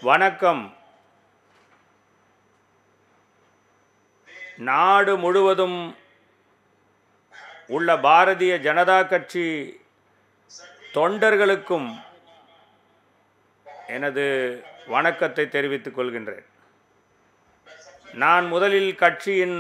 வணக்கம். நாடு முழுவதும் உள்ள பாரதிய ஜனதா கட்சி தொண்டர்களுக்கும் எனது வணக்கத்தை தெரிவித்துக் கொள்கின்றேன். நான் முதலில் கட்சியின்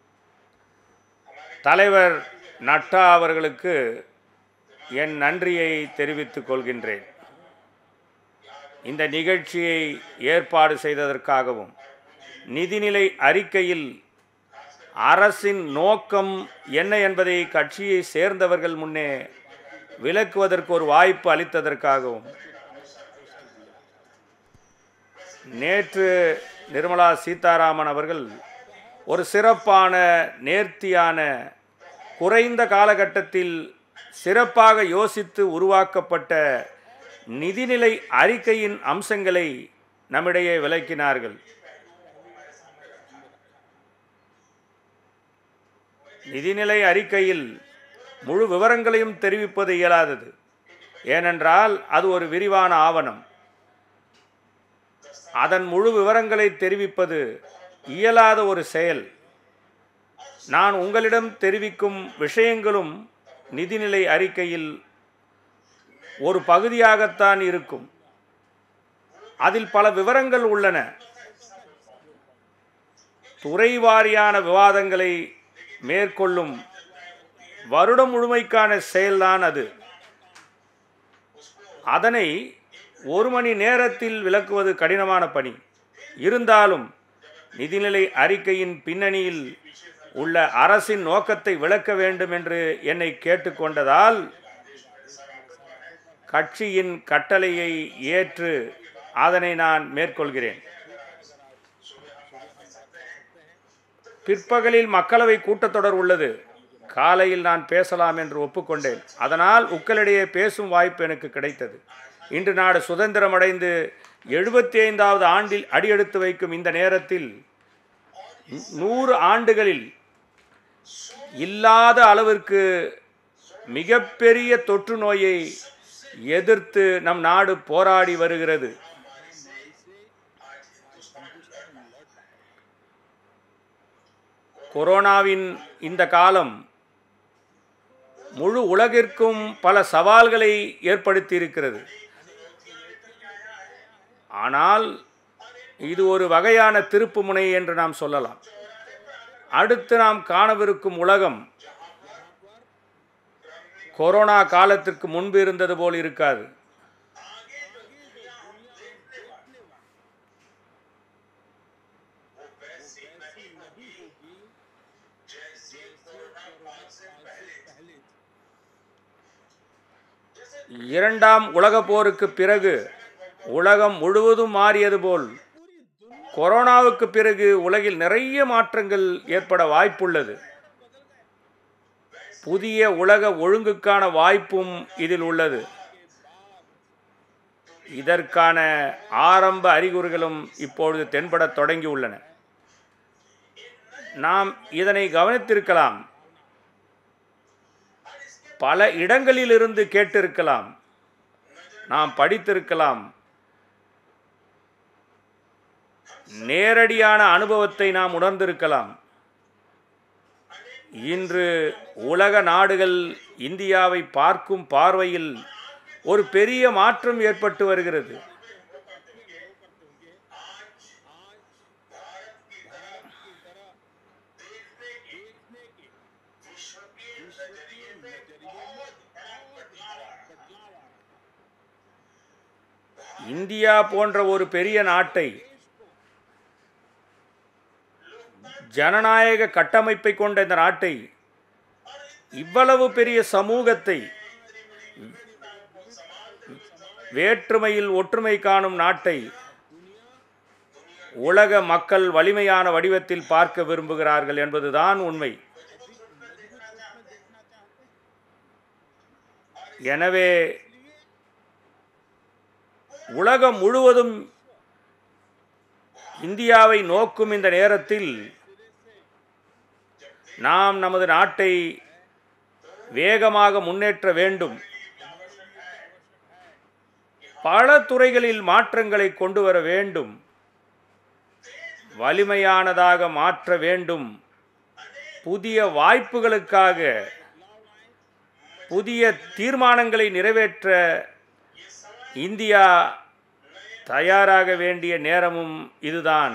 தலைவர் நட்டா அவர்களுக்கு என் நன்றியை தெரிவித்துக் கொள்கின்றேன். இந்த நிகழ்ச்சியை ஏற்பாடு செய்ததற்காகவும் நிதிநிலை அறிக்கையில் அரசின் நோக்கம் என்ன என்பதை கட்சியை சேர்ந்தவர்கள் முன்னே விளக்குவதற்கு ஒரு வாய்ப்பு அளித்ததற்காகவும், நேற்று நிர்மலா சீதாராமன் அவர்கள் ஒரு சிறப்பான நேர்த்தியான குறைந்த காலகட்டத்தில் சிறப்பாக யோசித்து உருவாக்கப்பட்ட நிதிநிலை அறிக்கையின் அம்சங்களை நம்மிடையே விளக்கினார்கள். நிதிநிலை அறிக்கையில் முழு விவரங்களையும் தெரிவிப்பது இயலாதது. ஏனென்றால் அது ஒரு விரிவான ஆவணம். அதன் முழு விவரங்களை தெரிவிப்பது இயலாத ஒரு செயல். நான் உங்களிடம் தெரிவிக்கும் விஷயங்களும் நிதிநிலை அறிக்கையில் ஒரு பகுதியாகத்தான் இருக்கும். அதில் பல விவரங்கள் உள்ளன. துறைவாரியான விவாதங்களை மேற்கொள்ளும் வருடம் முழுமைக்கான செயல்தான் அது. அதனை ஒரு மணி நேரத்தில் விளக்குவது கடினமான பணி. இருந்தாலும் நிதிநிலை அறிக்கையின் பின்னணியில் உள்ள அரசின் நோக்கத்தை விளக்க வேண்டும் என்று என்னை கேட்டுக்கொண்டதால் கட்சியின் கட்டளையை ஏற்று அதனை நான் மேற்கொள்கிறேன். பிற்பகலில் மக்களவை கூட்டத்தொடர் உள்ளது. காலையில் நான் பேசலாம் என்று ஒப்புக்கொண்டேன். அதனால் உங்களிடையே பேசும் வாய்ப்பு எனக்கு கிடைத்தது. இன்று நாடு சுதந்திரம் அடைந்து 75வது ஆண்டில் அடியெடுத்து வைக்கும் இந்த நேரத்தில் 100 ஆண்டுகளில் இல்லாத அளவிற்கு மிகப்பெரிய தொற்று நோயை எதிர்த்து நம் நாடு போராடி வருகிறது. கொரோனாவின் இந்த காலம் முழு உலகிற்கும் பல சவால்களை ஏற்படுத்தி இருக்கிறது. ஆனால் இது ஒரு வகையான திருப்புமுனை என்று நாம் சொல்லலாம். அடுத்து நாம் காணவிருக்கும் உலகம் கொரோனா காலத்திற்கு முன்பு இருந்தது போல் இருக்காது. இரண்டாம் உலகப் போருக்கு பிறகு உலகம் முழுவதும் மாறியது போல் கொரோனாவுக்கு பிறகு உலகில் நிறைய மாற்றங்கள் ஏற்பட வாய்ப்புள்ளது. புதிய உலக ஒழுங்குக்கான வாய்ப்பும் இதில் உள்ளது. இதற்கான ஆரம்ப அறிகுறிகளும் இப்பொழுது தென்படத் தொடங்கியுள்ளன. நாம் இதனை கவனித்திருக்கலாம். பல இடங்களிலிருந்து கேட்டிருக்கலாம். நாம் படித்திருக்கலாம். நேரடியான அனுபவத்தை நாம் உணர்ந்திருக்கலாம். இன்று உலக நாடுகள் இந்தியாவை பார்க்கும் பார்வையில் ஒரு பெரிய மாற்றம் ஏற்பட்டு வருகிறது. இந்தியா போன்ற ஒரு பெரிய நாட்டை, ஜனநாயக கட்டமைப்பை கொண்ட இந்த நாட்டை, இவ்வளவு பெரிய சமூகத்தை, வேற்றுமையில் ஒற்றுமை காணும் நாட்டை உலக மக்கள் வலிமையான வடிவத்தில் பார்க்க விரும்புகிறார்கள் என்பதுதான் உண்மை. எனவே உலகம் முழுவதும் இந்தியாவை நோக்கும் இந்த நேரத்தில் நாம் நமது நாட்டை வேகமாக முன்னேற்ற வேண்டும். பல துறைகளில் மாற்றங்களை கொண்டு வர வேண்டும், வலிமையானதாக மாற்ற வேண்டும். புதிய வாய்ப்புகளுக்காக புதிய தீர்மானங்களை நிறைவேற்ற இந்தியா தயாராக வேண்டிய நேரமும் இதுதான்.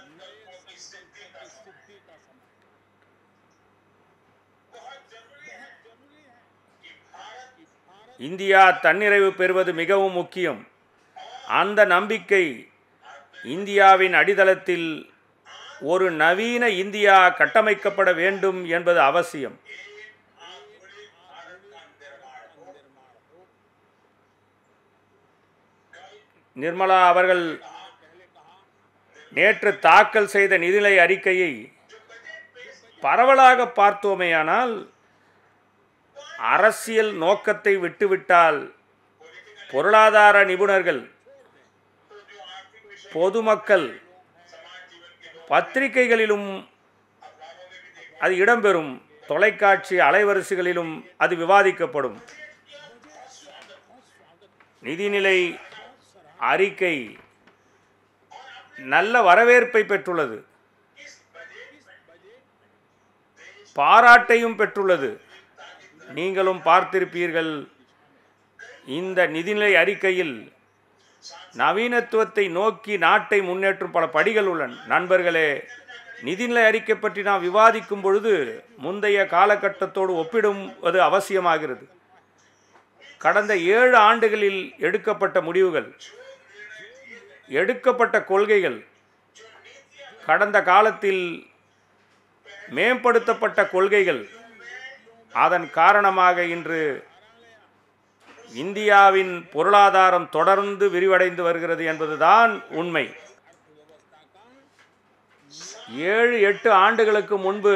இந்தியா தன்னிறைவு பெறுவது மிகவும் முக்கியம். அந்த நம்பிக்கை இந்தியாவின் அடித்தளத்தில் ஒரு நவீன இந்தியா கட்டமைக்கப்பட வேண்டும் என்பது அவசியம். நிர்மலா அவர்கள் நேற்று தாக்கல் செய்த நிதிநிலை அறிக்கையை பரவலாக பார்த்தோமேயானால் அரசியல் நோக்கத்தை விட்டுவிட்டால் பொருளாதார நிபுணர்கள், பொதுமக்கள், பத்திரிகைகளிலும் அது இடம்பெறும், தொலைக்காட்சி அலைவரிசைகளிலும் அது விவாதிக்கப்படும். நிதிநிலை அறிக்கை நல்ல வரவேற்பை பெற்றுள்ளது, பாராட்டையும் பெற்றுள்ளது. நீங்களும் பார்த்திருப்பீர்கள். இந்த நிதிநிலை அறிக்கையில் நவீனத்துவத்தை நோக்கி நாட்டை முன்னேற்றும் பல படிகள் உள்ளன. நண்பர்களே, நிதிநிலை அறிக்கை பற்றி நாம் விவாதிக்கும் பொழுது முந்தைய காலகட்டத்தோடு ஒப்பிடுவது அவசியமாகிறது. கடந்த 7 ஆண்டுகளில் எடுக்கப்பட்ட முடிவுகள், எடுக்கப்பட்ட கொள்கைகள், கடந்த காலத்தில் மேம்படுத்தப்பட்ட கொள்கைகள், அதன் காரணமாக இன்று இந்தியாவின் பொருளாதாரம் தொடர்ந்து விரிவடைந்து வருகிறது என்பதுதான் உண்மை. 7-8 ஆண்டுகளுக்கு முன்பு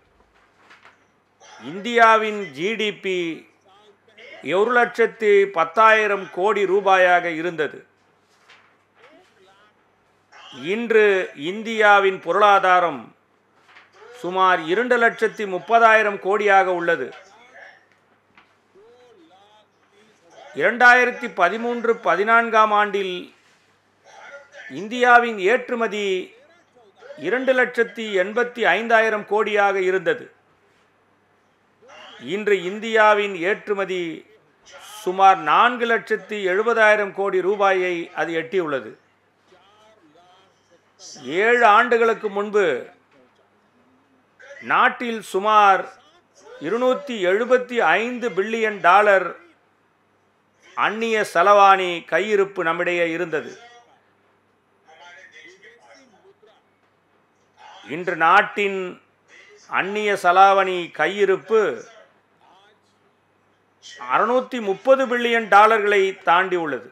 இந்தியாவின் ஜிடிபி 1,10,000 கோடி ரூபாயாக இருந்தது. இன்று இந்தியாவின் பொருளாதாரம் சுமார் 2,30,000 கோடியாக உள்ளது. 2013-14 ஆண்டில் இந்தியாவின் ஏற்றுமதி 2,85,000 கோடியாக இருந்தது. இன்று இந்தியாவின் ஏற்றுமதி சுமார் 4,70,000 கோடி ரூபாயை அது எட்டியுள்ளது. 7 ஆண்டுகளுக்கு முன்பு நாட்டில் சுமார் $275 பில்லியன் அந்நிய செலவாணி கையிருப்பு நம்மிடையே இருந்தது. இன்று நாட்டின் அந்நிய செலாவணி கையிருப்பு $630 பில்லியன் தாண்டி உள்ளது.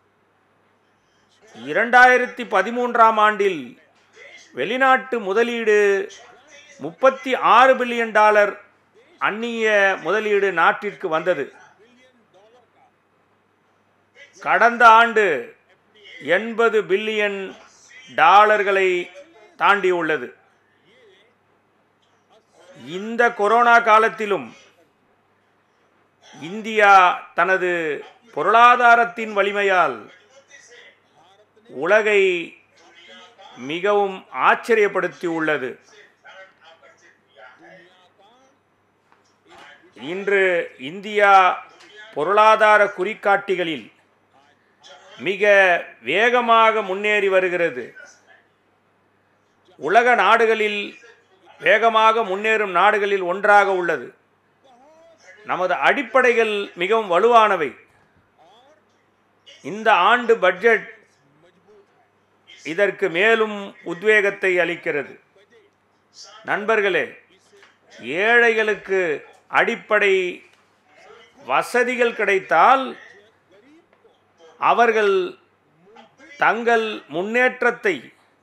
2013 ஆண்டில் வெளிநாட்டு முதலீடு $36 பில்லியன் அந்நிய முதலீடு நாட்டிற்கு வந்தது. கடந்த ஆண்டு $80 பில்லியன் தாண்டியுள்ளது. இந்த கொரோனா காலத்திலும் இந்தியா தனது பொருளாதாரத்தின் வலிமையால் உலகை மிகவும் ஆச்சரியப்படுத்தி உள்ளது. இன்று இந்தியா பொருளாதார குறிகாட்டிகளில் மிக வேகமாக முன்னேறி வருகிறது. உலக நாடுகளில் வேகமாக முன்னேறும் நாடுகளில் ஒன்றாக உள்ளது. நமது அடிப்படைகள் மிகவும் வலுவானவை. இந்த ஆண்டு பட்ஜெட் இதற்கு மேலும் உத்வேகத்தை அளிக்கிறது. நண்பர்களே, ஏழைகளுக்கு அடிப்படை வசதிகள் கிடைத்தால் அவர்கள் தங்கள் முன்னேற்றத்தை,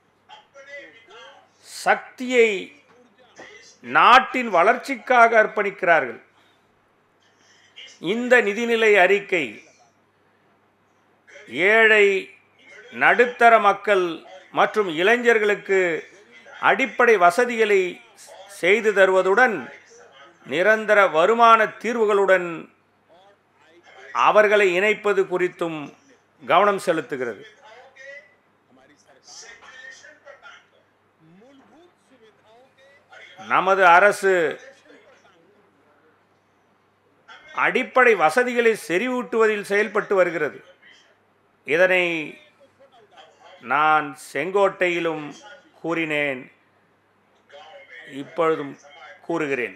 சக்தியை நாட்டின் வளர்ச்சிக்காக அர்ப்பணிக்கிறார்கள். இந்த நிதிநிலை அறிக்கை ஏழை நடுத்தர மக்கள் மற்றும் இளைஞர்களுக்கு அடிப்படை வசதிகளை செய்து தருவதுடன் நிரந்தர வருமான தீர்வுகளுடன் அவர்களை இணைப்பது குறித்தும் கவனம் செலுத்துகிறது. நமது அரசு அடிப்படை வசதிகளை செறிவூட்டுவதில் செயல்பட்டு வருகிறது. இதனை நான் செங்கோட்டையிலும் கூறினேன், இப்பொழுதும் கூறுகிறேன்.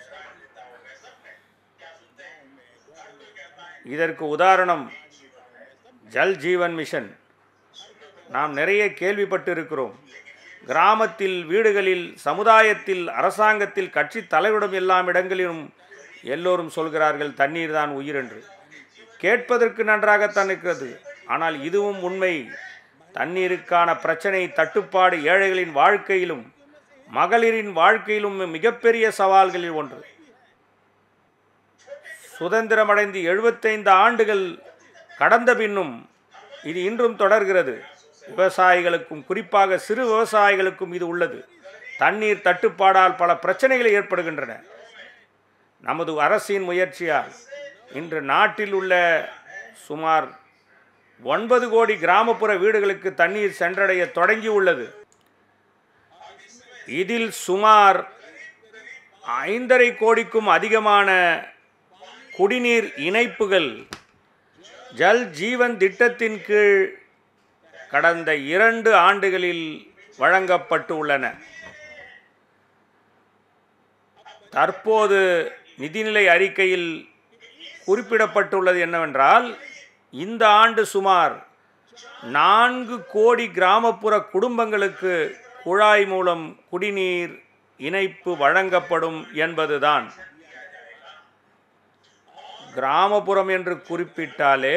இதற்கு உதாரணம் ஜல் ஜீவன் மிஷன். நாம் நிறைய கேள்விப்பட்டு இருக்கிறோம். கிராமத்தில், வீடுகளில், சமுதாயத்தில், அரசாங்கத்தில், கட்சி தலைவரிடம் எல்லா இடங்களிலும் எல்லோரும் சொல்கிறார்கள் தண்ணீர் தான் உயிர் என்று. கேட்பதற்கு நன்றாகத்தான் இருக்கிறது. ஆனால் இதுவும் உண்மை. தண்ணீருக்கான பிரச்சனை, தட்டுப்பாடு ஏழைகளின் வாழ்க்கையிலும் மகளிரின் வாழ்க்கையிலும் மிகப்பெரிய சவால்களில் ஒன்று. சுதந்திரமடைந்து 75 ஆண்டுகள் கடந்த பின்னும் இது இன்றும் தொடர்கிறது. விவசாயிகளுக்கும், குறிப்பாக சிறு விவசாயிகளுக்கும் இது உள்ளது. தண்ணீர் தட்டுப்பாடால் பல பிரச்சனைகள் ஏற்படுகின்றன. நமது அரசின் முயற்சியால் இன்று நாட்டில் உள்ள சுமார் 9 கோடி கிராமப்புற வீடுகளுக்கு தண்ணீர் சென்றடைய தொடங்கியுள்ளது. இதில் சுமார் 5.5 கோடிக்கும் அதிகமான குடிநீர் இணைப்புகள் ஜல் ஜீவன் திட்டத்தின் கீழ் கடந்த 2 ஆண்டுகளில் வழங்கப்பட்டு உள்ளன. தற்போது நிதிநிலை அறிக்கையில் குறிப்பிடப்பட்டுள்ளது என்னவென்றால், இந்த ஆண்டு சுமார் 4 கோடி கிராமப்புற குடும்பங்களுக்கு குழாய் மூலம் குடிநீர் இணைப்பு வழங்கப்படும் என்பதுதான். கிராமப்புறம் என்று குறிப்பிட்டாலே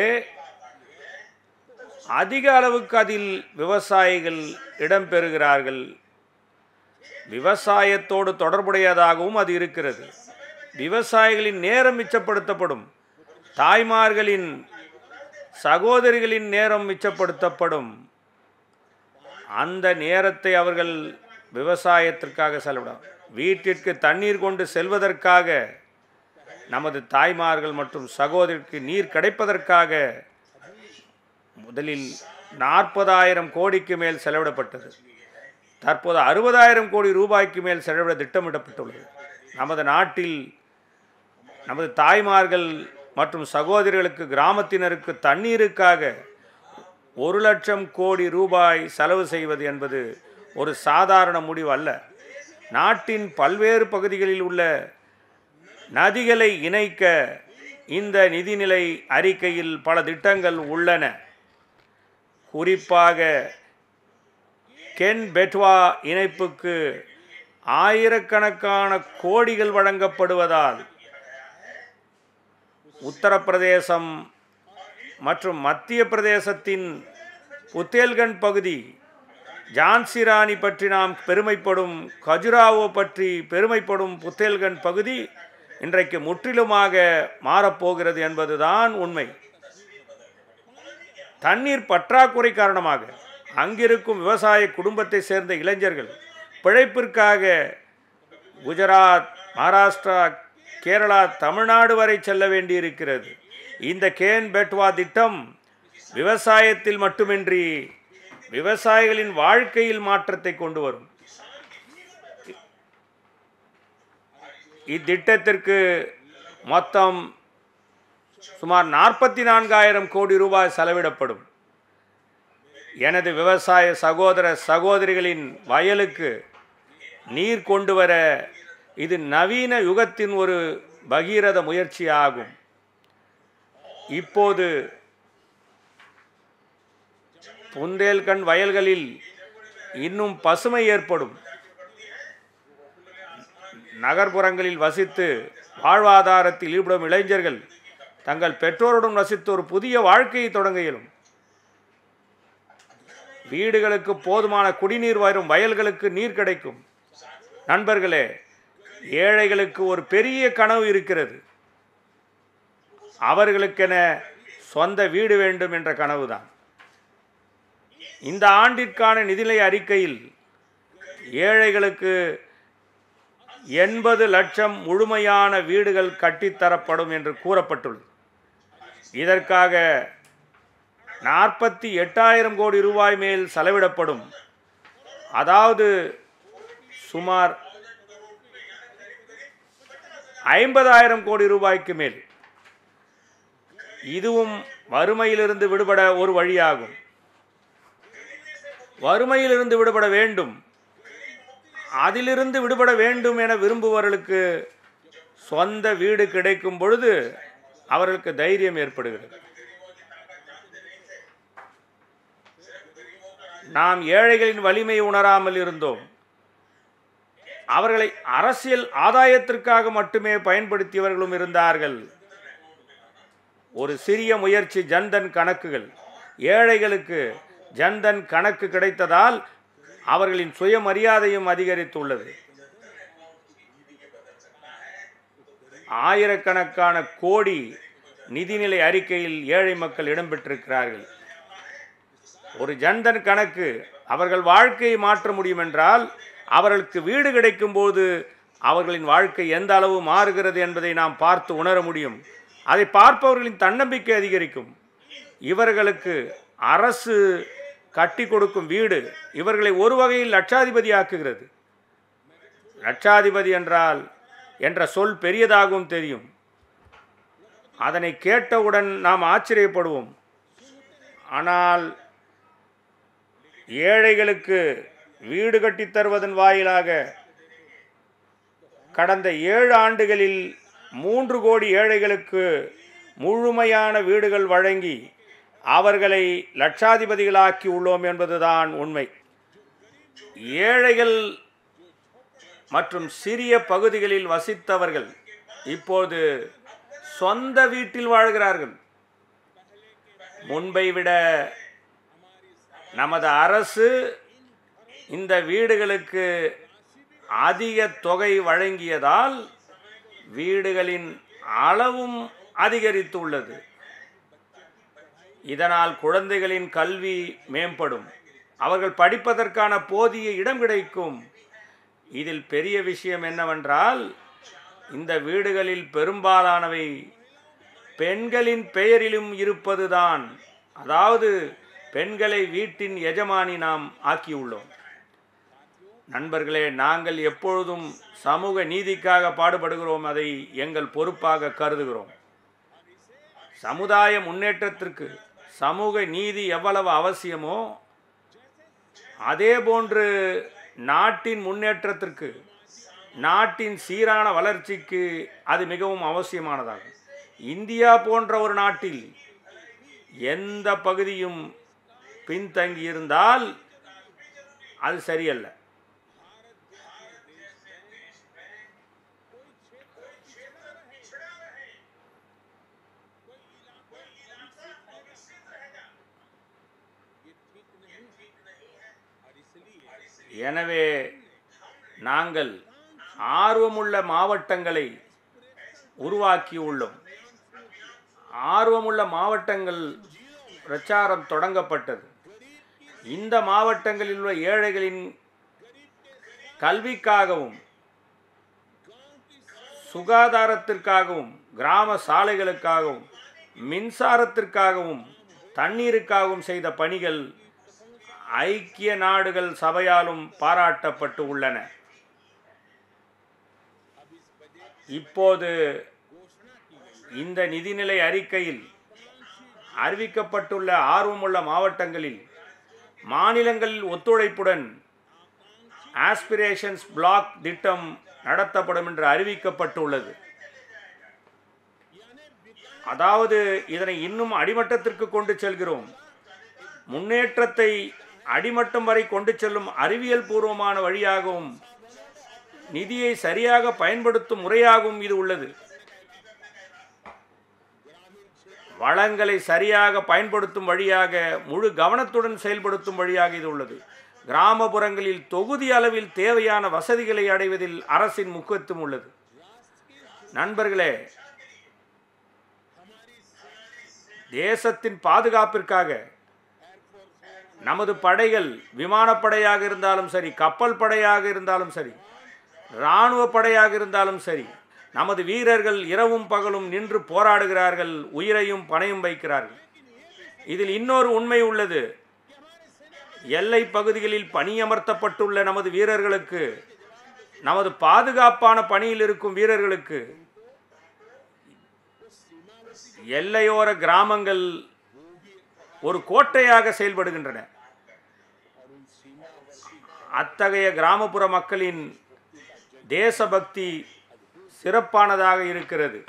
அதிக அளவுக்கு அதில் விவசாயிகள் இடம்பெறுகிறார்கள். விவசாயத்தோடு தொடர்புடையதாகவும் அது இருக்கிறது. விவசாயிகளின் நேரம் மிச்சப்படுத்தப்படும். தாய்மார்களின், சகோதரிகளின் நேரம் மிச்சப்படுத்தப்படும். அந்த நேரத்தை அவர்கள் விவசாயத்திற்காக செலவிடும். வீட்டிற்கு தண்ணீர் கொண்டு செல்வதற்காக, நமது தாய்மார்கள் மற்றும் சகோதரிக்கு நீர் கிடைப்பதற்காக முதலில் 40,000 கோடிக்கு மேல் செலவிடப்பட்டது. தற்போது 60,000 கோடி ரூபாய்க்கு மேல் செலவிட திட்டமிடப்பட்டுள்ளது. நமது நாட்டில் நமது தாய்மார்கள் மற்றும் சகோதரிகளுக்கு, கிராமத்தினருக்கு தண்ணீருக்காக 1,00,000 கோடி ரூபாய் செலவு செய்வது என்பது ஒரு சாதாரண முடிவு அல்ல. நாட்டின் பல்வேறு பகுதிகளில் உள்ள நதிகளை இணைக்க இந்த நிதிநிலை அறிக்கையில் பல திட்டங்கள் உள்ளன. குறிப்பாக கென் பெட்வா இணைப்புக்கு ஆயிரக்கணக்கான கோடிகள் வழங்கப்படுவதால் உத்தரப்பிரதேசம் மற்றும் மத்திய பிரதேசத்தின் புத்தேல்கண்ட் பகுதி, ஜான்சி ராணி பற்றி நாம் பெருமைப்படும், கஜுராவோ பற்றி பெருமைப்படும் புத்தேல்கண்ட் பகுதி இன்றைக்கு முற்றிலுமாக மாறப்போகிறது என்பதுதான் உண்மை. தண்ணீர் பற்றாக்குறை காரணமாக அங்கிருக்கும் விவசாய குடும்பத்தை சேர்ந்த இளைஞர்கள் பிழைப்பிற்காக குஜராத், மகாராஷ்டிரா, கேரளா, தமிழ்நாடு வரை செல்ல வேண்டியிருக்கிறது. இந்த கேன் பெட்வா திட்டம் விவசாயத்தில் மட்டுமின்றி விவசாயிகளின் வாழ்க்கையில் மாற்றத்தை கொண்டு வரும். இத்திட்டத்திற்கு மொத்தம் சுமார் 44,000 கோடி ரூபாய் செலவிடப்படும். எனது விவசாய சகோதர சகோதரிகளின் வயலுக்கு நீர் கொண்டு வர இது நவீன யுகத்தின் ஒரு பகீரத முயற்சியாகும். இப்போது புந்தேல்கண்ட் வயல்களில் இன்னும் பசுமை ஏற்படும். நகர்ப்புறங்களில் வசித்து வாழ்வாதாரத்தில் ஈடுபடும் இளைஞர்கள் தங்கள் பெற்றோருடன் வசித்து ஒரு புதிய வாழ்க்கையை தொடங்க இயலும். வீடுகளுக்கு போதுமான குடிநீர் வரும், வயல்களுக்கு நீர் கிடைக்கும். நண்பர்களே, ஏழைகளுக்கு ஒரு பெரிய கனவு இருக்கிறது. அவர்களுக்கென சொந்த வீடு வேண்டும் என்ற கனவுதான். இந்த ஆண்டிற்கான நிதிநிலை அறிக்கையில் ஏழைகளுக்கு 80 லட்சம் முழுமையான வீடுகள் கட்டித்தரப்படும் என்று கூறப்பட்டுள்ளது. இதற்காக 48,000 கோடி ரூபாய் மேல் செலவிடப்படும். அதாவது சுமார் 50,000 கோடி ரூபாய்க்கு மேல். இதுவும் வறுமையிலிருந்து விடுபட ஒரு வழியாகும். வறுமையிலிருந்து விடுபட வேண்டும், அதிலிருந்து விடுபட வேண்டும் என விரும்புபவர்களுக்கு சொந்த வீடு கிடைக்கும் பொழுது அவர்களுக்கு தைரியம் ஏற்படுகிறது. நாம் ஏழைகளின் வலிமையை உணராமல் இருந்தோம். அவர்களை அரசியல் ஆதாயத்திற்காக மட்டுமே பயன்படுத்தியவர்களும் இருந்தார்கள். ஒரு சிறிய முயற்சி, ஜன்தன் கணக்குகள். ஏழைகளுக்கு ஜன்தன் கணக்கு கிடைத்ததால் அவர்களின் சுயமரியாதையும் அதிகரித்துள்ளது. ஆயிரக்கணக்கான கோடி நிதிநிலை அறிக்கையில் ஏழை மக்கள் இடம்பெற்றிருக்கிறார்கள். ஒரு ஜன்தன் கணக்கு அவர்கள் வாழ்க்கையை மாற்ற முடியும் என்றால், அவர்களுக்கு வீடு கிடைக்கும் போது அவர்களின் வாழ்க்கை எந்த அளவு மாறுகிறது என்பதை நாம் பார்த்து உணர முடியும். அதை பார்ப்பவர்களின் தன்னம்பிக்கை அதிகரிக்கும். இவர்களுக்கு அரசு கட்டி கொடுக்கும் வீடு இவர்களை ஒரு வகையில் லட்சாதிபதி ஆக்குகிறது. லட்சாதிபதி என்றால் என்ற சொல் பெரியதாகவும் தெரியும். அதனை கேட்டவுடன் நாம் ஆச்சரியப்படுவோம். ஆனால் ஏழைகளுக்கு வீடு கட்டித் தருவதன் வாயிலாக கடந்த 7 ஆண்டுகளில் 3 கோடி ஏழைகளுக்கு முழுமையான வீடுகள் வழங்கி அவர்களை லட்சாதிபதிகளாக்கி உள்ளோம் என்பதுதான் உண்மை. ஏழைகள் மற்றும் சிறிய பகுதிகளில் வசித்தவர்கள் இப்போது சொந்த வீட்டில் வாழ்கிறார்கள். முன்பை விட நமது அரசு இந்த வீடுகளுக்கு அதிக தொகை வழங்கியதால் வீடுகளின் அளவும் அதிகரித்துள்ளது. இதனால் குழந்தைகளின் கல்வி மேம்படும், அவர்கள் படிப்பதற்கான போதிய இடம் கிடைக்கும். இதில் பெரிய விஷயம் என்னவென்றால், இந்த வீடுகளில் பெரும்பாலானவை பெண்களின் பெயரிலும் இருப்பதுதான். அதாவது பெண்களை வீட்டின் எஜமானி நாம் ஆக்கியுள்ளோம். நண்பர்களே, நாங்கள் எப்பொழுதும் சமூக நீதிக்காக பாடுபடுகிறோம். அதை எங்கள் பொறுப்பாக கருதுகிறோம். சமுதாய முன்னேற்றத்திற்கு சமூக நீதி எவ்வளவு அவசியமோ அதேபோன்று நாட்டின் முன்னேற்றத்திற்கு, நாட்டின் சீரான வளர்ச்சிக்கு அது மிகவும் அவசியமானதாகும். இந்தியா போன்ற ஒரு நாட்டில் எந்த பகுதியும் பின்தங்கி இருந்தால் அது சரியல்ல. எனவே நாங்கள் ஆர்வமுள்ள மாவட்டங்களை உருவாக்கியுள்ளோம். ஆர்வமுள்ள மாவட்டங்கள் பிரச்சாரம் தொடங்கப்பட்டது. இந்த மாவட்டங்களில் உள்ள ஏழைகளின் கல்விக்காகவும் சுகாதாரத்திற்காகவும் கிராம சாலைகளுக்காகவும் மின்சாரத்திற்காகவும் தண்ணீருக்காகவும் செய்த பணிகள் ஐக்கிய நாடுகள் சபையாலும் பாராட்டப்பட்டு உள்ளன. இப்போது இந்த நிதிநிலை அறிக்கையில் அறிவிக்கப்பட்டுள்ள ஆர்வமுள்ள மாவட்டங்களில் மாநிலங்களில் ஒத்துழைப்புடன் ஆஸ்பிரேஷன்ஸ் பிளாக் திட்டம் நடத்தப்படும் என்று அறிவிக்கப்பட்டுள்ளது. அதாவது இதனை இன்னும் அடிமட்டத்திற்கு கொண்டு செல்கிறோம். முன்னேற்றத்தை அடிமட்டம் வரை கொண்டு செல்லும் அறிவியல் பூர்வமான வழியாகவும் நிதியை சரியாக பயன்படுத்தும் முறையாகவும் இது உள்ளது. வளங்களை சரியாக பயன்படுத்தும் வழியாக, முழு கவனத்துடன் செயல்படுத்தும் வழியாக இது உள்ளது. கிராமப்புறங்களில் தொகுதி அளவில் தேவையான வசதிகளை அடைவதில் அரசின் முக்கியத்துவம் உள்ளது. நண்பர்களே, தேசத்தின் பாதுகாப்பிற்காக நமது படைகள் விமானப்படையாக இருந்தாலும் சரி, கப்பல் படையாக இருந்தாலும் சரி, இராணுவ படையாக இருந்தாலும் சரி, நமது வீரர்கள் இரவும் பகலும் நின்று போராடுகிறார்கள், உயிரையும் பணையும் வைக்கிறார்கள். இதில் இன்னொரு உண்மை உள்ளது. எல்லை பகுதிகளில் பணியமர்த்தப்பட்டுள்ள நமது வீரர்களுக்கு, நமது பாதுகாப்பான பணியில் இருக்கும் வீரர்களுக்கு எல்லையோர கிராமங்கள் ஒரு கோட்டையாக செயல்படுகின்றன. அத்தகைய கிராமப்புற மக்களின் தேசபக்தி சிறப்பானதாக இருக்கிறது.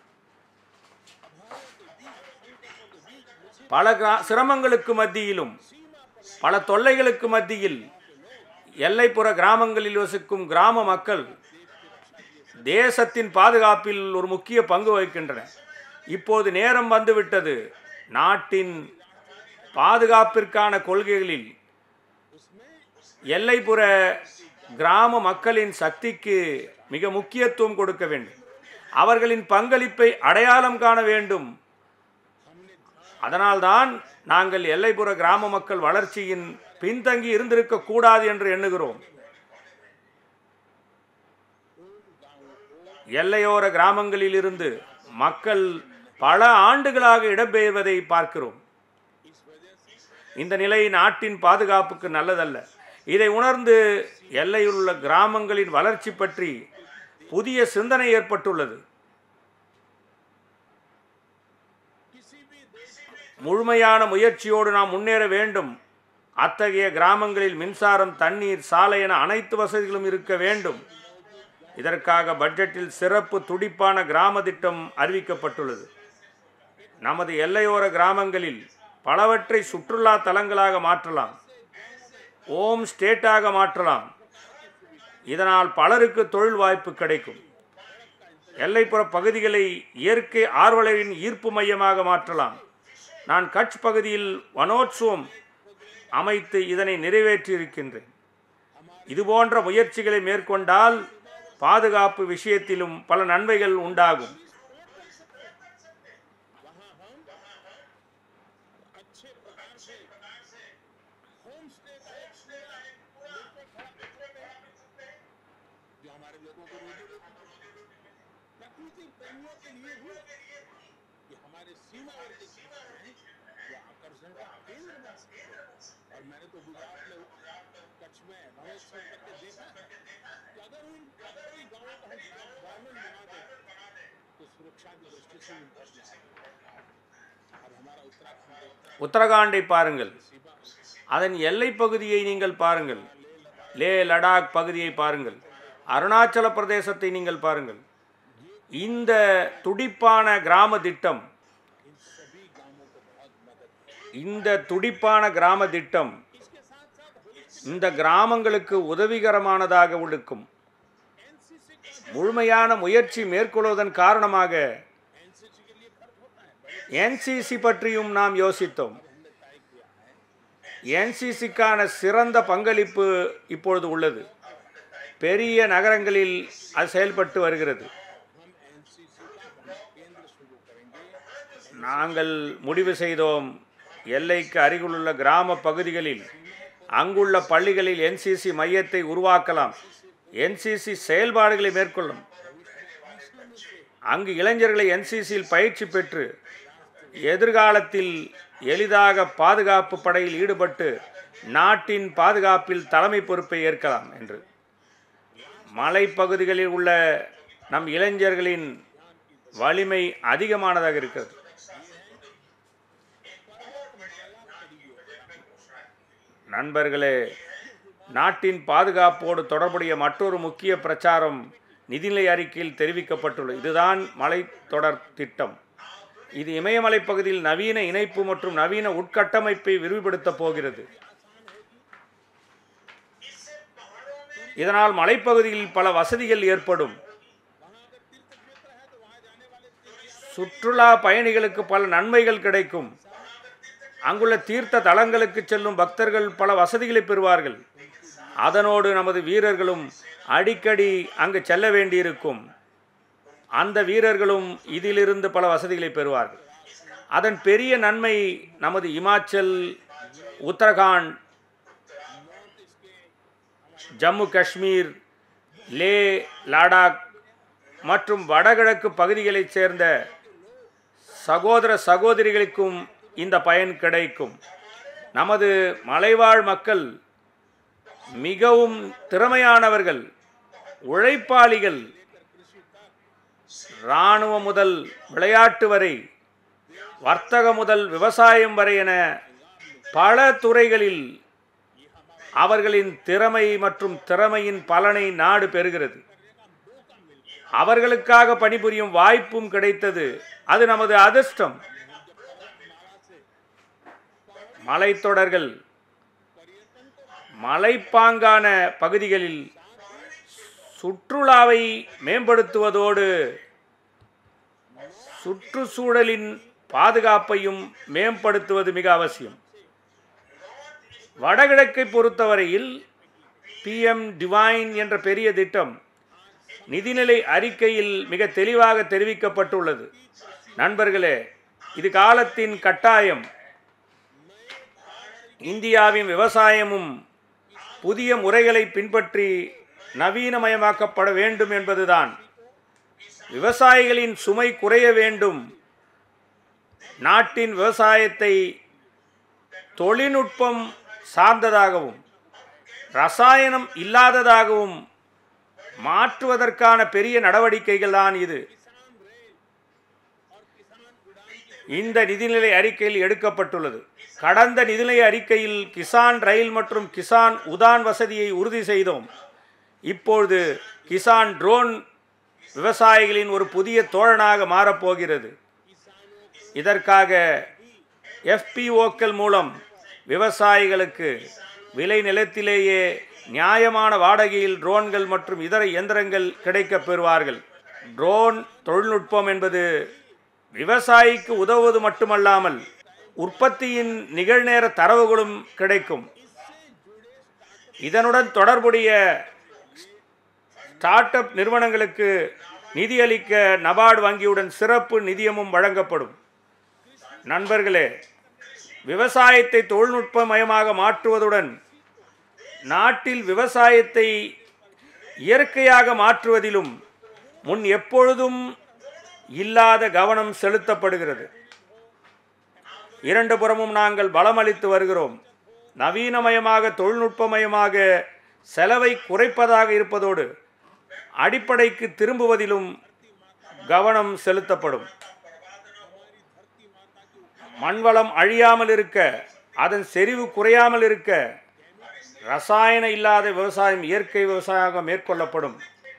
பல சிரமங்களுக்கு மத்தியிலும் பல தொல்லைகளுக்கு மத்தியில் எல்லைப்புற கிராமங்களில் வசிக்கும் கிராம மக்கள் தேசத்தின் பாதுகாப்பில் ஒரு முக்கிய பங்கு வகிக்கின்றனர். இப்போது நேரம் வந்துவிட்டது. நாட்டின் பாதுகாப்பிற்கான கொள்கைகளில் எல்லைப்புற கிராம மக்களின் சக்திக்கு மிக முக்கியத்துவம் கொடுக்க வேண்டும். அவர்களின் பங்களிப்பை அடையாளம் காண வேண்டும். அதனால்தான் நாங்கள் எல்லைப்புற கிராம மக்கள் வளர்ச்சியின் பின்தங்கி இருந்திருக்க கூடாது என்று எண்ணுகிறோம். எல்லையோர கிராமங்களில் இருந்து மக்கள் பல ஆண்டுகளாக இடம்பெயர்வதை பார்க்கிறோம். இந்த நிலை நாட்டின் பாதுகாப்புக்கு நல்லதல்ல. இதை உணர்ந்து எல்லையில் உள்ள கிராமங்களின் வளர்ச்சி பற்றி புதிய சிந்தனை ஏற்பட்டுள்ளது. முழுமையான முயற்சியோடு நாம் முன்னேற வேண்டும். அத்தகைய கிராமங்களில் மின்சாரம், தண்ணீர், சாலை என அனைத்து வசதிகளும் இருக்க வேண்டும். இதற்காக பட்ஜெட்டில் சிறப்பு துடிப்பான கிராம திட்டம் அறிவிக்கப்பட்டுள்ளது. நமது எல்லையோர கிராமங்களில் பலவற்றை சுற்றுலா தலங்களாக மாற்றலாம், ஹோம் ஸ்டேட்டாக மாற்றலாம். இதனால் பலருக்கு தொழில் வாய்ப்பு கிடைக்கும். எல்லைப்புற பகுதிகளை இயற்கை ஆர்வலரின் ஈர்ப்பு மையமாக மாற்றலாம். நான் கட்ச் பகுதியில் வனோத்சவம் அமைத்து இதனை நிறைவேற்றியிருக்கின்றேன். இதுபோன்ற முயற்சிகளை மேற்கொண்டால் பாதுகாப்பு விஷயத்திலும் பல நன்மைகள் உண்டாகும். உத்தரகாண்டை பாருங்கள், அதன் எல்லை பகுதியை நீங்கள் பாருங்கள். லே லடாக் பகுதியை பாருங்கள், அருணாச்சல பிரதேசத்தை நீங்கள் பாருங்கள். இந்த துடிப்பான கிராம திட்டம் இந்த கிராமங்களுக்கு உதவிகரமானதாக இருக்கும். முழுமையான முயற்சி மேற்கொள்வதன் காரணமாக என்சிசி பற்றியும் நாம் யோசித்தோம். என்சிசிக்கான சிறந்த பங்களிப்பு இப்பொழுது உள்ளது. பெரிய நகரங்களில் அது செயல்பட்டு வருகிறது. நாங்கள் முடிவு செய்தோம், எல்லைக்கு அருகிலுள்ள கிராம பகுதிகளில் அங்குள்ள பள்ளிகளில் என்சிசி மையத்தை உருவாக்கலாம். என்சிசி செயல்பாடுகளை மேற்கொள்ளும். அங்கு இளைஞர்களை என்சிசியில் பயிற்சி பெற்று எதிர்காலத்தில் எளிதாக பாதுகாப்பு படையில் ஈடுபட்டு நாட்டின் பாதுகாப்பில் தலைமை பொறுப்பை ஏற்கலாம் என்று. மலைப்பகுதிகளில் உள்ள நம் இளைஞர்களின் வலிமை அதிகமானதாக இருக்கிறது. நண்பர்களே, நாட்டின் பாதுகாப்போடு தொடர்புடைய மற்றொரு முக்கிய பிரச்சாரம் நிதிநிலை அறிக்கையில் தெரிவிக்கப்பட்டுள்ளது. இதுதான் மலைத்தொடர் திட்டம். இது இமயமலை பகுதியில் நவீன இணைப்பு மற்றும் நவீன உட்கட்டமைப்பை விரிவுபடுத்தப் போகிறது. இதனால் மலைப்பகுதியில் பல வசதிகள் ஏற்படும். சுற்றுலா பயணிகளுக்கு பல நன்மைகள் கிடைக்கும். அங்குள்ள தீர்த்த தலங்களுக்கு செல்லும் பக்தர்கள் பல வசதிகளை பெறுவார்கள். அதனோடு நமது வீரர்களும் அடிக்கடி அங்கு செல்ல வேண்டியிருக்கும். அந்த வீரர்களும் இதிலிருந்து பல வசதிகளை பெறுவார்கள். அதன் பெரிய நன்மை நமது இமாச்சல், உத்தரகாண்ட், ஜம்மு காஷ்மீர், லே லடாக் மற்றும் வடகிழக்கு பகுதிகளைச் சேர்ந்த சகோதர சகோதரிகளுக்கும் இந்த பயன் கிடைக்கும். நமது மலைவாழ் மக்கள் மிகவும் திறமையானவர்கள், உழைப்பாளிகள். இராணுவம் முதல் விளையாட்டு வரை, வர்த்தகம் முதல் விவசாயம் வரை என பல துறைகளில் அவர்களின் திறமை மற்றும் திறமையின் பலனை நாடு பெறுகிறது. அவர்களுக்காக பணிபுரியும் வாய்ப்பும் கிடைத்தது. அது நமது அதிர்ஷ்டம். மலைத்தொடர்கள், மலைப்பாங்கான பகுதிகளில் சுற்றுலாவை மேம்படுத்துவதோடு சுற்றுச்சூழலின் பாதுகாப்பையும் மேம்படுத்துவது மிக அவசியம். வடகிழக்கை பொறுத்தவரையில் PM டிவைன் என்ற பெரிய திட்டம் நிதிநிலை அறிக்கையில் மிக தெளிவாக தெரிவிக்கப்பட்டுள்ளது. நண்பர்களே, இது காலத்தின் கட்டாயம். இந்தியாவின் விவசாயமும் புதிய முறைகளை பின்பற்றி நவீனமயமாக்கப்பட வேண்டும் என்பதுதான். விவசாயிகளின் சுமை குறைய வேண்டும். நாட்டின் விவசாயத்தை தொழில்நுட்பம் சார்ந்ததாகவும் ரசாயனம் இல்லாததாகவும் மாற்றுவதற்கான பெரிய நடவடிக்கைகள் தான் இது. இந்த நிதிநிலை அறிக்கையில் எடுக்கப்பட்டுள்ளது. கடந்த நிதிநிலை அறிக்கையில் கிசான் ரயில் மற்றும் கிசான் உதான் வசதியை உறுதி செய்தோம். இப்பொழுது கிசான் ட்ரோன் விவசாயிகளின் ஒரு புதிய தோழனாக மாறப்போகிறது. இதற்காக FPOக்கள் மூலம் விவசாயிகளுக்கு விளை நிலத்திலேயே நியாயமான வாடகையில் ட்ரோன்கள் மற்றும் இதர இயந்திரங்கள் கிடைக்கப் பெறுவார்கள். ட்ரோன் தொழில்நுட்பம் என்பது விவசாயிக்கு உதவுவது மட்டுமல்லாமல் உற்பத்தியின் நிகழ்நேர தரவுகளும் கிடைக்கும். இதனுடன் தொடர்புடைய ஸ்டார்ட் அப் நிறுவனங்களுக்கு நிதியளிக்க நபார்டு வங்கியுடன் சிறப்பு நிதியமும் வழங்கப்படும். நண்பர்களே, விவசாயத்தை தொழில்நுட்பமயமாக மாற்றுவதுடன் நாட்டில் விவசாயத்தை இயற்கையாக மாற்றுவதிலும் முன் எப்பொழுதும் இல்லாத கவனம் செலுத்தப்படுகிறது. இரண்டு புறமும் நாங்கள் பலமளித்து வருகிறோம். நவீனமயமாக தொழில்நுட்பமயமாக செலவை குறைப்பதாக இருப்பதோடு அடிப்படைக்கு திரும்புவதிலும் கவனம் செலுத்தப்படும். மண்வளம் அழியாமல் இருக்க, அதன் செறிவு குறையாமல் இருக்க ரசாயன இல்லாத விவசாயம் இயற்கை விவசாயமாக மேற்கொள்ளப்படும்.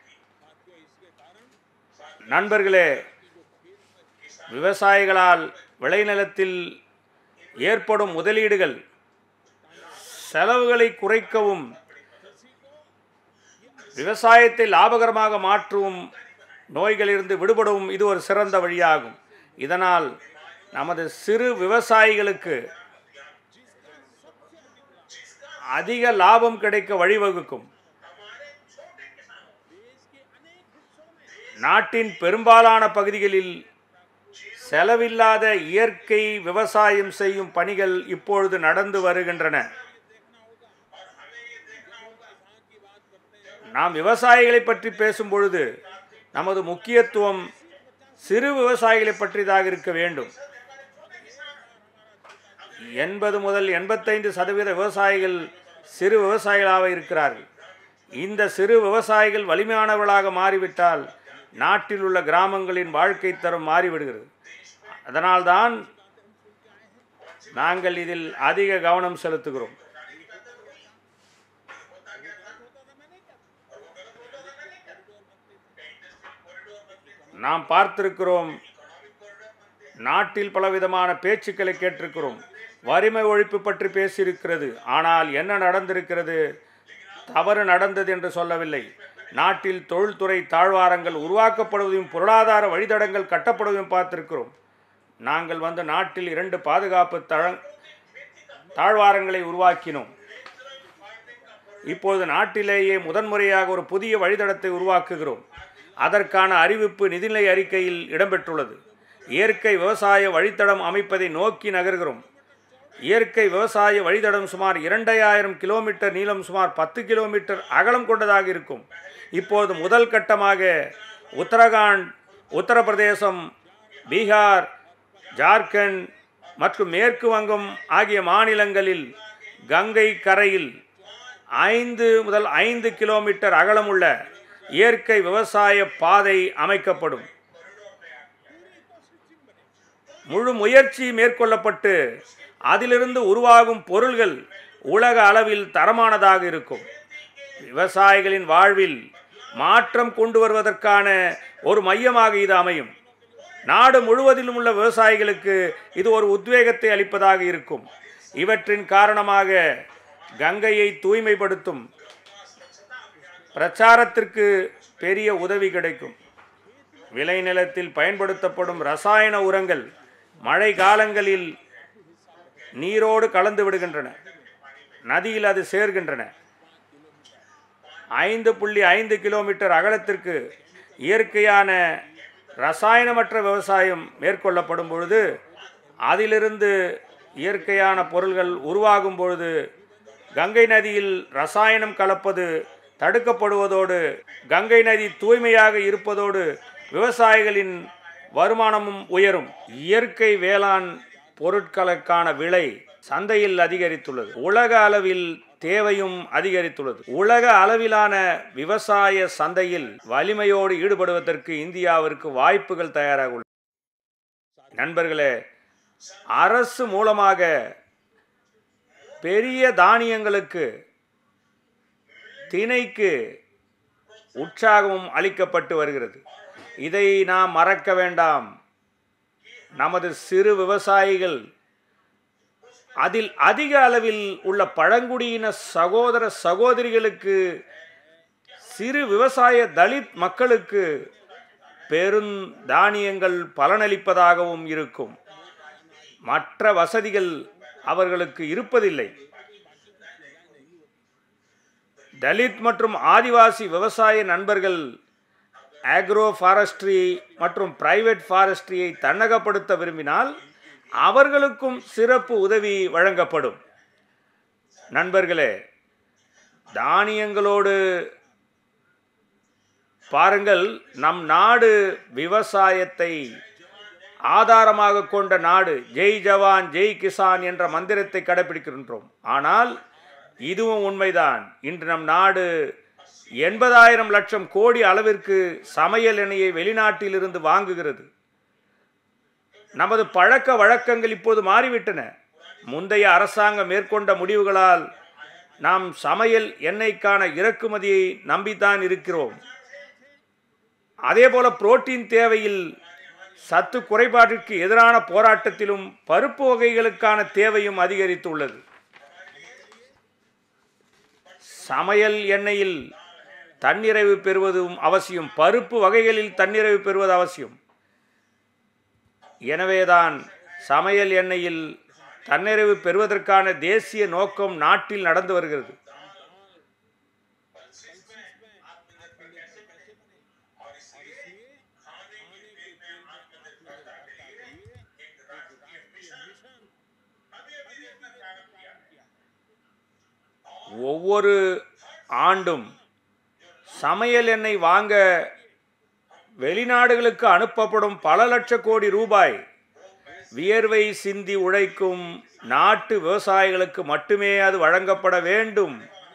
நண்பர்களே, விவசாயிகளால் விளைநிலத்தில் ஏற்படும் முதலீடுகள் செலவுகளை குறைக்கவும் விவசாயத்தை லாபகரமாக மாற்றவும் நோய்களிலிருந்து விடுபடவும் இது ஒரு சிறந்த வழியாகும். இதனால் நமது சிறு விவசாயிகளுக்கு அதிக லாபம் கிடைக்க வழிவகுக்கும். நாட்டின் பெரும்பாலான பகுதிகளில் செலவில்லாத இயற்கை விவசாயம் செய்யும் பணிகள் இப்பொழுது நடந்து வருகின்றன. நாம் விவசாயிகளை பற்றி பேசும் பொழுது நமது முக்கியத்துவம் சிறு விவசாயிகளை பற்றியதாக இருக்க வேண்டும். 80 முதல் 85% விவசாயிகள் சிறு விவசாயிகளாக இருக்கிறார்கள். இந்த சிறு விவசாயிகள் வலிமையானவர்களாக மாறிவிட்டால் நாட்டில் உள்ள கிராமங்களின் வாழ்க்கை தரம் மாறிவிடுகிறது. அதனால்தான் நாங்கள் இதில் அதிக கவனம் செலுத்துகிறோம். நாம் பார்த்திருக்கிறோம், நாட்டில் பலவிதமான பேச்சுக்களை கேட்டிருக்கிறோம். வறுமை ஒழிப்பு பற்றி பேசியிருக்கிறது. ஆனால் என்ன நடந்திருக்கிறது? தவறு நடந்தது என்று சொல்லவில்லை. நாட்டில் தொழில்துறை தாழ்வாரங்கள் உருவாக்கப்படுவதையும் பொருளாதார வழித்தடங்கள் கட்டப்படுவதையும் பார்த்திருக்கிறோம். நாங்கள் நாட்டில் 2 பாதுகாப்பு தாழ்வாரங்களை உருவாக்கினோம். இப்போது நாட்டிலேயே முதன்முறையாக ஒரு புதிய வழித்தடத்தை உருவாக்குகிறோம். அதற்கான அறிவிப்பு நிதிநிலை அறிக்கையில் இடம்பெற்றுள்ளது. இயற்கை விவசாய வழித்தடம் அமைப்பதை நோக்கி நகர்கிறோம். இயற்கை விவசாய வழித்தடம் சுமார் 2000 கிலோமீட்டர் நீளம், சுமார் 10 கிலோமீட்டர் அகலம் கொண்டதாக இருக்கும். இப்போது முதல் கட்டமாக உத்தரகாண்ட், உத்தரப்பிரதேசம், பீகார், ஜார்க்கண்ட், மற்றும் மேற்கு வங்கம் ஆகிய மாநிலங்களில் கங்கை கரையில் 5 முதல் 5 கிலோமீட்டர் அகலமுள்ள இயற்கை விவசாய பாதை அமைக்கப்படும். முழு முயற்சி மேற்கொள்ளப்பட்டு அதிலிருந்து உருவாகும் பொருள்கள் உலக அளவில் தரமானதாக இருக்கும். விவசாயிகளின் வாழ்வில் மாற்றம் கொண்டு வருவதற்கான ஒரு மையமாக இது அமையும். நாடு முழுவதிலும் உள்ள விவசாயிகளுக்கு இது ஒரு உத்வேகத்தை அளிப்பதாக இருக்கும். இவற்றின் காரணமாக கங்கையை தூய்மைப்படுத்தும் பிரச்சாரத்திற்கு பெரிய உதவி கிடைக்கும். விளைநிலத்தில் பயன்படுத்தப்படும் ரசாயன உரங்கள் மழை காலங்களில் நீரோடு கலந்து விடுகின்றன. நதியில் அது சேர்கின்றன. 5.5 கிலோமீட்டர் அகலத்திற்கு இயற்கையான ரசாயனமற்ற விவசாயம் மேற்கொள்ளப்படும் பொழுது, அதிலிருந்து இயற்கையான பொருள்கள் உருவாகும் பொழுது கங்கை நதியில் ரசாயனம் கலப்பது தடுக்கப்படுவதோடு கங்கை நதி தூய்மையாக இருப்பதோடு விவசாயிகளின் வருமானமும் உயரும். இயற்கை வேளாண் பொருட்களுக்கான விலை சந்தையில் அதிகரித்துள்ளது. உலக அளவில் தேவையும் அதிகரித்துள்ளது. உலக அளவிலான விவசாய சந்தையில் வலிமையோடு ஈடுபடுவதற்கு இந்தியாவிற்கு வாய்ப்புகள் தயாராக உள்ளன. நண்பர்களே, அரசு மூலமாக பெரிய தானியங்களுக்கு, திணைக்கு உற்சாகமும் அளிக்கப்பட்டு வருகிறது. இதை நாம் மறக்க வேண்டாம். நமது சிறு விவசாயிகள், அதில் அதிக அளவில் உள்ள பழங்குடியின சகோதர சகோதரிகளுக்கு, சிறு விவசாய தலித் மக்களுக்கு பெரும் தானியங்கள் பலனளிப்பதாகவும் இருக்கும். மற்ற வசதிகள் அவர்களுக்கு இருப்பதில்லை. தலித் மற்றும் ஆதிவாசி விவசாய நண்பர்கள் ஆக்ரோ ஃபாரஸ்ட்ரி மற்றும் பிரைவேட் ஃபாரஸ்ட்ரியை தன்னகப்படுத்த விரும்பினால் அவர்களுக்கும் சிறப்பு உதவி வழங்கப்படும். நண்பர்களே, தானியங்களோடு பாருங்கள், நம் நாடு விவசாயத்தை ஆதாரமாக கொண்ட நாடு. ஜெய் ஜவான் ஜெய் கிசான் என்ற மந்திரத்தை கடைபிடிக்கின்றோம். ஆனால் இதுவும் உண்மைதான். இன்று நம் நாடு 80,000 லட்சம் கோடி அளவிற்கு சமையல் எண்ணெயை வெளிநாட்டிலிருந்து வாங்குகிறது. நமது பழக்க வழக்கங்கள் இப்போது மாறிவிட்டன. முந்தைய அரசாங்கம் மேற்கொண்ட முடிவுகளால் நாம் சமையல் எண்ணெய்க்கான இறக்குமதியை நம்பித்தான் இருக்கிறோம். அதேபோல புரோட்டீன் தேவையில் சத்து குறைபாட்டிற்கு எதிரான போராட்டத்திலும் பருப்பு வகைகளுக்கான தேவையும் அதிகரித்துள்ளது. சமையல் எண்ணெயில் தன்னிறைவு பெறுவதும் அவசியம். பருப்பு வகைகளில் தன்னிறைவு பெறுவது அவசியம். எனவேதான் சமையல் எண்ணெயில் தன்னிறைவு பெறுவதற்கான தேசிய நோக்கம் நாட்டில் நடந்து வருகிறது. ஒவ்வொரு ஆண்டும் சமையல் எண்ணெய் வாங்க வெளிநாடுகளுக்கு அனுப்பப்படும் பல லட்ச கோடி ரூபாய் வியர்வை சிந்தி உழைக்கும் நாட்டு விவசாயிகளுக்கு மட்டுமே அது வழங்கப்பட வேண்டும்.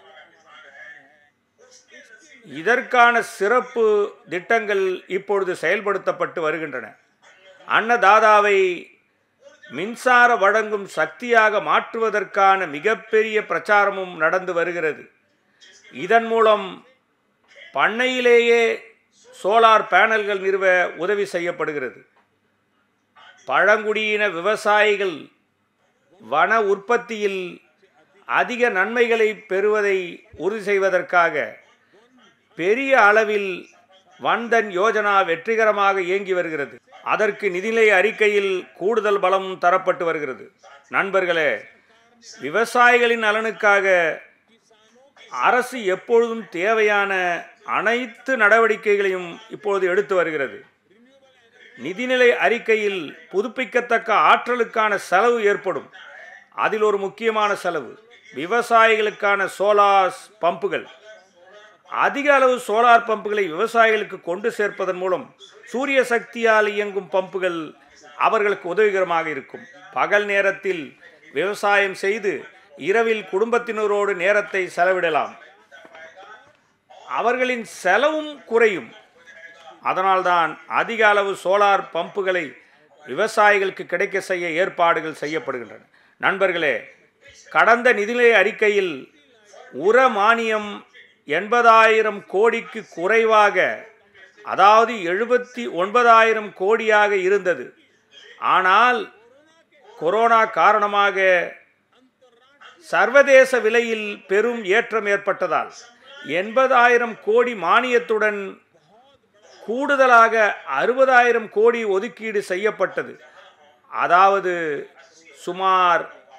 இதற்கான சிறப்பு திட்டங்கள் இப்பொழுது செயல்படுத்தப்பட்டு வருகின்றன. அன்னதாதாவை மின்சார வழங்கும் சக்தியாக மாற்றுவதற்கான மிகப்பெரிய பிரச்சாரமும் நடந்து வருகிறது. இதன் மூலம் பண்ணையிலேயே சோலார் பேனல்கள் நிறுவ உதவி செய்யப்படுகிறது. பழங்குடியின விவசாயிகள் வன உற்பத்தியில் அதிக நன்மைகளை பெறுவதை உறுதி செய்வதற்காக பெரிய அளவில் வன்தன் யோஜனா வெற்றிகரமாக இயங்கி வருகிறது. அதற்கு நிதிநிலை அறிக்கையில் கூடுதல் பலமும் தரப்பட்டு வருகிறது. நண்பர்களே, விவசாயிகளின் நலனுக்காக அரசு எப்பொழுதும் தேவையான அனைத்து நடவடிக்கைகளையும் இப்பொழுது எடுத்து வருகிறது. நிதிநிலை அறிக்கையில் புதுப்பிக்கத்தக்க ஆற்றலுக்கான செலவு ஏற்படும். அதில் ஒரு முக்கியமான செலவு விவசாயிகளுக்கான சோலார் பம்புகள். அதிக அளவு சோலார் பம்புகளை விவசாயிகளுக்கு கொண்டு சேர்ப்பதன் மூலம் சூரிய சக்தியால் இயங்கும் பம்புகள் அவர்களுக்கு உதவிகரமாக இருக்கும். பகல் நேரத்தில் விவசாயம் செய்து இரவில் குடும்பத்தினரோடு நேரத்தை செலவிடலாம். அவர்களின் செலவும் குறையும். அதனால்தான் அதிக அளவு சோலார் பம்புகளை விவசாயிகளுக்கு கிடைக்க செய்ய ஏற்பாடுகள் செய்யப்படுகின்றன. நண்பர்களே, கடந்த நிதிநிலை அறிக்கையில் உர மானியம் 80,000 கோடிக்கு குறைவாக, அதாவது 79,000 கோடியாக இருந்தது. ஆனால் கொரோனா காரணமாக சர்வதேச விலையில் பெரும் ஏற்றம் ஏற்பட்டதால் 80,000 கோடி மானியத்துடன் கூடுதலாக 60,000 கோடி ஒதுக்கீடு செய்யப்பட்டது. அதாவது சுமார்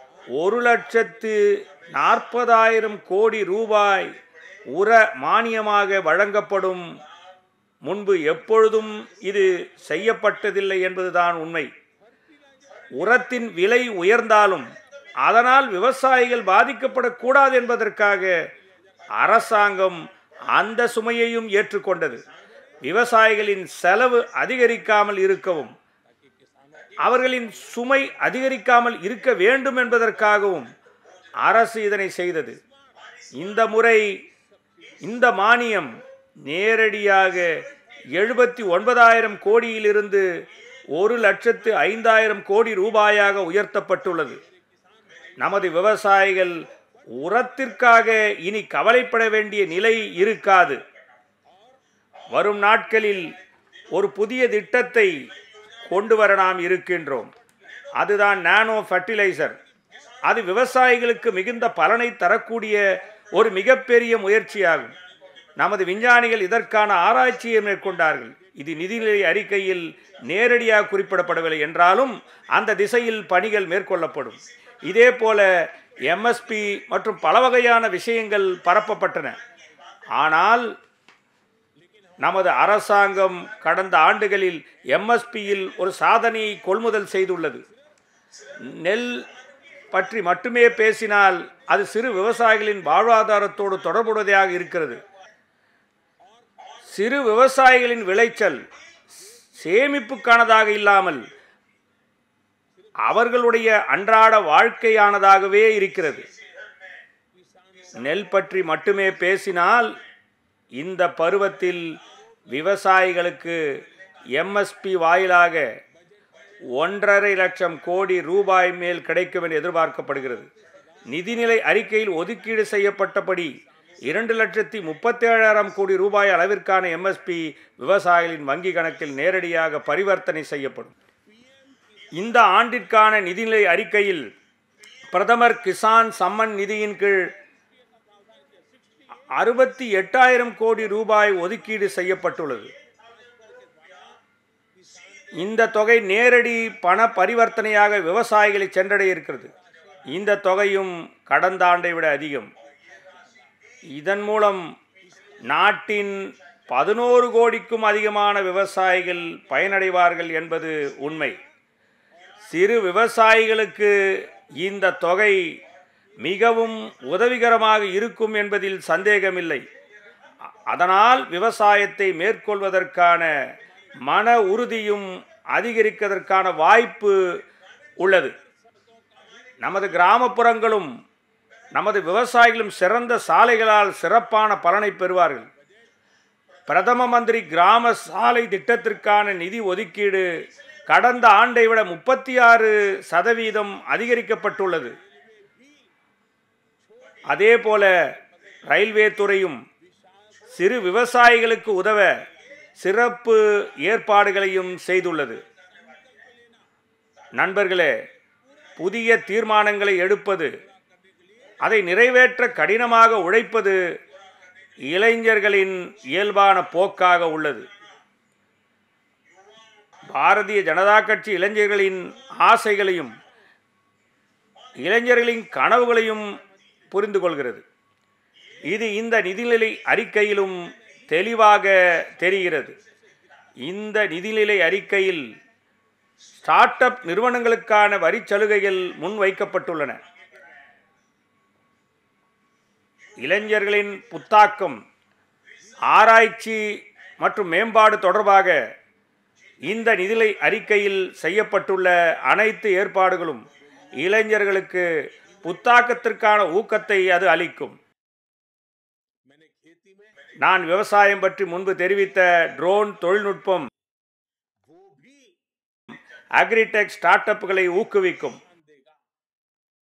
1,40,000 கோடி ரூபாய் உர மானியமாக வழங்கப்படும். முன்பு எப்பொழுதும் இது செய்யப்பட்டதில்லை என்பதுதான் உண்மை. உரத்தின் விலை உயர்ந்தாலும் அதனால் விவசாயிகள் பாதிக்கப்படக்கூடாது என்பதற்காக அரசாங்கம் அந்த சுமையையும் ஏற்றுக்கொண்டது. விவசாயிகளின் செலவு அதிகரிக்காமல் இருக்கவும் அவர்களின் சுமை அதிகரிக்காமல் இருக்க வேண்டும் என்பதற்காகவும் அரசு இதனை செய்தது. இந்த முறை இந்த மானியம் நேரடியாக 79,000 கோடியிலிருந்து 1,05,000 கோடி ரூபாயாக உயர்த்தப்பட்டுள்ளது. நமது விவசாயிகள் உரத்திற்காக இனி கவலைப்பட வேண்டிய நிலை இருக்காது. வரும் நாட்களில் ஒரு புதிய திட்டத்தை கொண்டு வர நாம் இருக்கின்றோம். அதுதான் நானோ ஃபர்டிலைசர். அது விவசாயிகளுக்கு மிகுந்த பலனை தரக்கூடிய ஒரு மிகப்பெரிய முயற்சியாகும். நமது விஞ்ஞானிகள் இதற்கான ஆராய்ச்சியை மேற்கொண்டார்கள். இது நிதிநிலை அறிக்கையில் நேரடியாக குறிப்பிடப்படவில்லை என்றாலும் அந்த திசையில் பணிகள் மேற்கொள்ளப்படும். இதே போல எம்எஸ்பி மற்றும் பல வகையான விஷயங்கள் பரப்பப்பட்டன. ஆனால் நமது அரசாங்கம் கடந்த ஆண்டுகளில் எம்எஸ்பியில் ஒரு சாதனையை கொள்முதல் செய்துள்ளது. நெல் பற்றி மட்டுமே பேசினால் அது சிறு விவசாயிகளின் வாழ்வாதாரத்தோடு தொடர்புடையதாக இருக்கிறது. சிறு விவசாயிகளின் விளைச்சல் சேமிப்புக்கானதாக இல்லாமல் அவர்களுடைய அன்றாட வாழ்க்கையானதாகவே இருக்கிறது. நெல் பற்றி மட்டுமே பேசினால் இந்த பருவத்தில் விவசாயிகளுக்கு எம்எஸ்பி வாயிலாக 1,50,000 லட்சம் கோடி ரூபாய் மேல் கிடைக்கும் என்று எதிர்பார்க்கப்படுகிறது. நிதிநிலை அறிக்கையில் ஒதுக்கீடு செய்யப்பட்டபடி 2,37,000 கோடி ரூபாய் அளவிற்கான எம்எஸ்பி விவசாயிகளின் வங்கி கணக்கில் நேரடியாக பரிவர்த்தனை செய்யப்படும். இந்த ஆண்டிற்கான நிதிநிலை அறிக்கையில் பிரதமர் கிசான் சம்மன் நிதியின் கீழ் 68,000 கோடி ரூபாய் ஒதுக்கீடு செய்யப்பட்டுள்ளது. இந்த தொகை நேரடி பண பரிவர்த்தனையாக விவசாயிகளை சென்றடைய இருக்கிறது. இந்த தொகையும் கடந்த ஆண்டை விட அதிகம். இதன் மூலம் நாட்டின் 11 கோடிக்கும் அதிகமான விவசாயிகள் பயனடைவார்கள் என்பது உண்மை. சிறு விவசாயிகளுக்கு இந்த தொகை மிகவும் உதவிகரமாக இருக்கும் என்பதில் சந்தேகமில்லை. அதனால் விவசாயத்தை மேற்கொள்வதற்கான மன உறுதியும் அதிகரிப்பதற்கான வாய்ப்பு உள்ளது. நமது கிராமப்புறங்களும் நமது விவசாயிகளும் சிறந்த சாலைகளால் சிறப்பான பலனை பெறுவார்கள். பிரதம மந்திரி கிராம சாலை திட்டத்திற்கான நிதி ஒதுக்கீடு கடந்த ஆண்டை விட 36% அதிகரிக்கப்பட்டுள்ளது. அதேபோல ரயில்வே துறையும் சிறு விவசாயிகளுக்கு உதவ சிறப்பு ஏற்பாடுகளையும் செய்துள்ளது. நண்பர்களே, புதிய தீர்மானங்களை எடுப்பது, அதை நிறைவேற்ற கடினமாக உழைப்பது இளைஞர்களின் இயல்பான போக்காக உள்ளது. பாரதிய ஜனதா கட்சி இளைஞர்களின் ஆசைகளையும் இளைஞர்களின் கனவுகளையும் புரிந்து கொள்கிறது. இது இந்த நிதிநிலை அறிக்கையிலும் தெளிவாக தெரிகிறது. இந்த நிதிநிலை அறிக்கையில் ஸ்டார்ட் அப் நிறுவனங்களுக்கான வரி சலுகைகள் முன்வைக்கப்பட்டுள்ளன. இளைஞர்களின் புத்தாக்கம், ஆராய்ச்சி மற்றும் மேம்பாடு தொடர்பாக இந்த நிதி அறிக்கையில் செய்யப்பட்டுள்ள அனைத்து ஏற்பாடுகளும் இளைஞர்களுக்கு புத்தாக்கத்திற்கான ஊக்கத்தை அது அளிக்கும். நான் விவசாயம் பற்றி முன்பு தெரிவித்த ட்ரோன் தொழில்நுட்பம் அக்ரிடெக் ஸ்டார்ட் அப்களை ஊக்குவிக்கும்.